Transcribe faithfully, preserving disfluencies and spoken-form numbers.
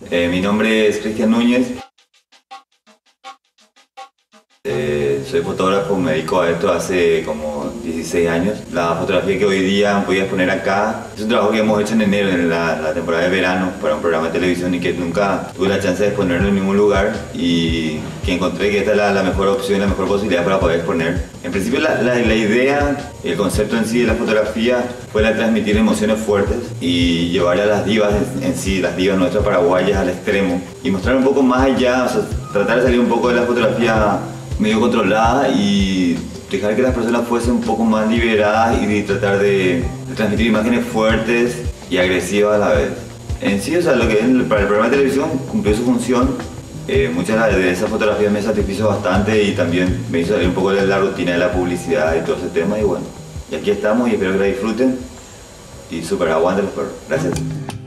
Eh, mi nombre es Cristian Núñez. Eh, soy fotógrafo, me dedico a esto hace como dieciséis años. La fotografía que hoy día podías poner acá es un trabajo que hemos hecho en enero, en la, la temporada de verano, para un programa de televisión y que nunca tuve la chance de exponerlo en ningún lugar y que encontré que esta es la, la mejor opción, la mejor posibilidad para poder exponer. En principio la, la, la idea, el concepto en sí de la fotografía fue la de transmitir emociones fuertes y llevar a las divas en, en sí, las divas nuestras paraguayas al extremo y mostrar un poco más allá, o sea, tratar de salir un poco de la fotografía medio controlada y dejar que las personas fuesen un poco más liberadas y de tratar de, de transmitir imágenes fuertes y agresivas a la vez. En sí, o sea, lo que es el, para el programa de televisión cumplió su función. Eh, muchas de esas fotografías me satisfizo bastante y también me hizo salir un poco de la rutina de la publicidad y todo ese tema y bueno, y aquí estamos y espero que la disfruten y súper aguante los perros. Gracias.